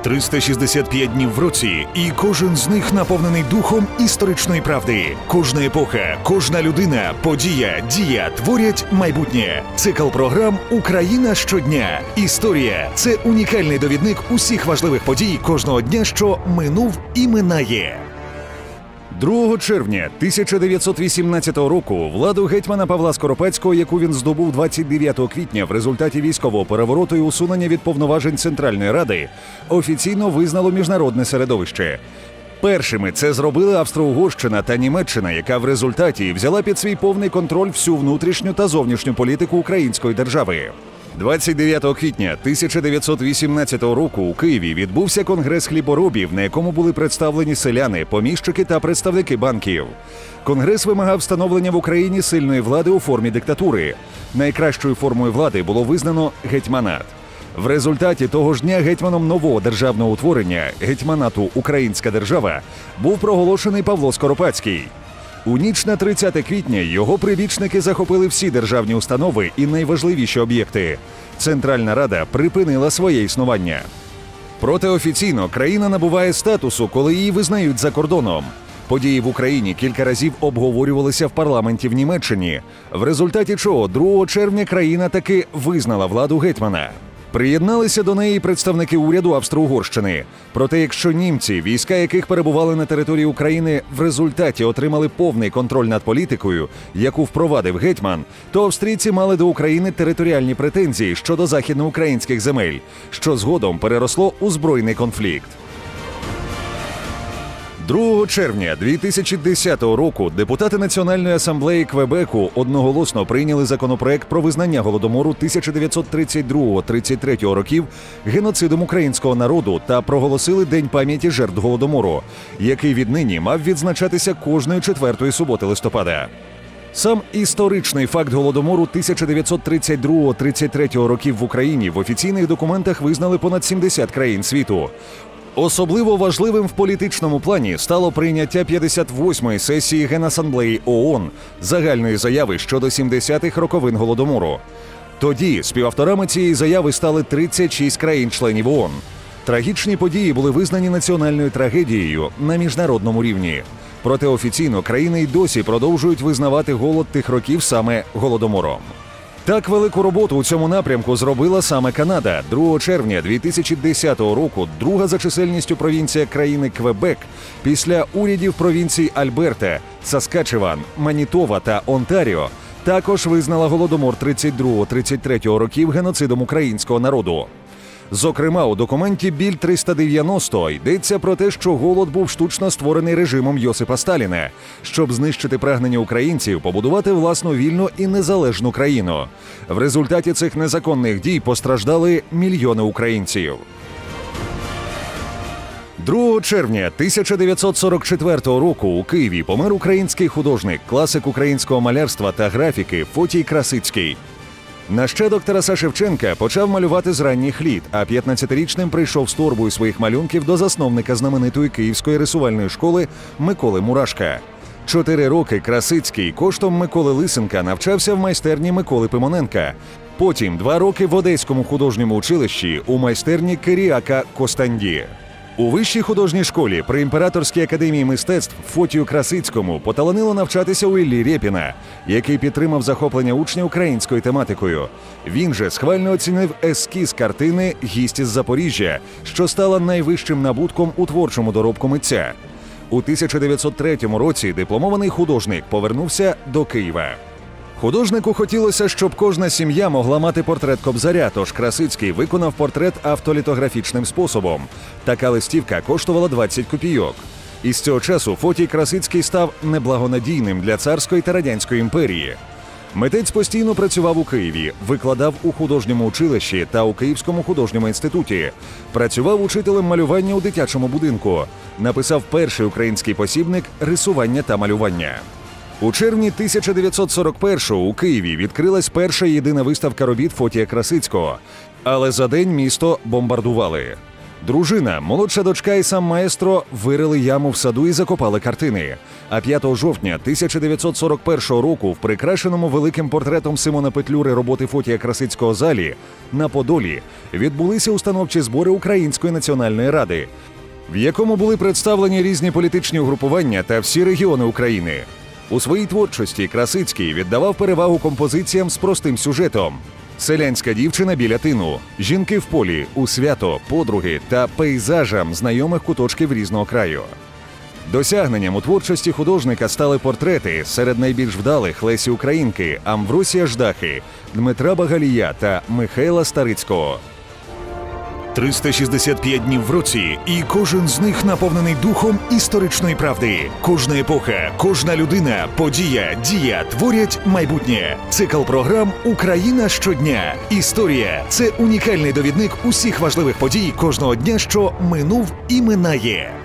365 днів в році, і кожен з них наповнений духом історичної правди. Кожна епоха, кожна людина, подія, дія творять майбутнє. Цикл програм «Україна щодня». Історія – це унікальний довідник усіх важливих подій кожного дня, що минув і минає. 2 червня 1918 року владу гетьмана Павла Скоропадського, яку він здобув 29 квітня в результаті військового перевороту і усунення від повноважень Центральної Ради, офіційно визнало міжнародне середовище. Першими це зробили Австро-Угорщина та Німеччина, яка в результаті взяла під свій повний контроль всю внутрішню та зовнішню політику української держави. 29 квітня 1918 року у Києві відбувся Конгрес хліборобів, на якому були представлені селяни, поміщики та представники банків. Конгрес вимагав встановлення в Україні сильної влади у формі диктатури. Найкращою формою влади було визнано гетьманат. В результаті того ж дня гетьманом нового державного утворення, гетьманату «Українська держава», був проголошений Павло Скоропадський. У ніч на 30 квітня його прибічники захопили всі державні установи і найважливіші об'єкти. Центральна Рада припинила своє існування. Проте офіційно країна набуває статусу, коли її визнають за кордоном. Події в Україні кілька разів обговорювалися в парламенті в Німеччині, в результаті чого 2 червня країна таки визнала владу гетьмана. Приєдналися до неї представники уряду Австро-Угорщини. Проте якщо німці, війська яких перебували на території України, в результаті отримали повний контроль над політикою, яку впровадив гетьман, то австрійці мали до України територіальні претензії щодо західноукраїнських земель, що згодом переросло у збройний конфлікт. 2 червня 2010 року депутати Національної асамблеї Квебеку одноголосно прийняли законопроект про визнання Голодомору 1932-33 років геноцидом українського народу та проголосили День пам'яті жертв Голодомору, який віднині мав відзначатися кожної 4-ї суботи листопада. Сам історичний факт Голодомору 1932-33 років в Україні в офіційних документах визнали понад 70 країн світу. Особливо важливим в політичному плані стало прийняття 58-ї сесії Генасамблеї ООН загальної заяви щодо 70-х роковин Голодомору. Тоді співавторами цієї заяви стали 36 країн-членів ООН. Трагічні події були визнані національною трагедією на міжнародному рівні. Проте офіційно країни й досі продовжують визнавати голод тих років саме Голодомором. Так велику роботу у цьому напрямку зробила саме Канада. 2 червня 2010 року друга за чисельністю провінція країни Квебек після урядів провінцій Альберта, Саскачеван, Манітова та Онтаріо також визнала Голодомор 32-33 років геноцидом українського народу. Зокрема, у документі Біль-390 йдеться про те, що голод був штучно створений режимом Йосипа Сталіна, щоб знищити прагнення українців побудувати власну вільну і незалежну країну. В результаті цих незаконних дій постраждали мільйони українців. 2 червня 1944 року у Києві помер український художник, класик українського малярства та графіки Фотій Красицький. Нащадок Тараса Шевченка почав малювати з ранніх літ, а 15-річним прийшов з торбою своїх малюнків до засновника знаменитої київської рисувальної школи Миколи Мурашка. 4 роки Красицький коштом Миколи Лисенка навчався в майстерні Миколи Пимоненка. Потім 2 роки в Одеському художньому училищі у майстерні Киріака Костанді. У Вищій художній школі при Імператорській академії мистецтв Фотію Красицькому поталанило навчатися у Іллі Рєпіна, який підтримав захоплення учня українською тематикою. Він же схвально оцінив ескіз картини «Гість із Запоріжжя», що стала найвищим набутком у творчому доробку митця. У 1903 році дипломований художник повернувся до Києва. Художнику хотілося, щоб кожна сім'я могла мати портрет Кобзаря, тож Красицький виконав портрет автолітографічним способом. Така листівка коштувала 20 копійок. Із цього часу Фотій Красицький став неблагонадійним для царської та радянської імперії. Митець постійно працював у Києві, викладав у художньому училищі та у Київському художньому інституті. Працював учителем малювання у дитячому будинку. Написав перший український посібник «Рисування та малювання». У червні 1941-го у Києві відкрилась перша і єдина виставка робіт Фотія Красицького. Але за день місто бомбардували. Дружина, молодша дочка і сам маестро вирили яму в саду і закопали картини. А 5 жовтня 1941 року в прикрашеному великим портретом Симона Петлюри роботи Фотія Красицького залі на Подолі відбулися установчі збори Української національної ради, в якому були представлені різні політичні угрупування та всі регіони України. У своїй творчості Красицький віддавав перевагу композиціям з простим сюжетом: селянська дівчина біля тину, жінки в полі, у свято, подруги та пейзажам знайомих куточків різного краю. Досягненням у творчості художника стали портрети серед найбільш вдалих Лесі Українки, Амвросія Ждахи, Дмитра Багалія та Михайла Старицького. 365 днів в році, і кожен з них наповнений духом історичної правди. Кожна епоха, кожна людина, подія, дія творять майбутнє. Цикл програм «Україна щодня». Історія – це унікальний довідник усіх важливих подій кожного дня, що минув і минає.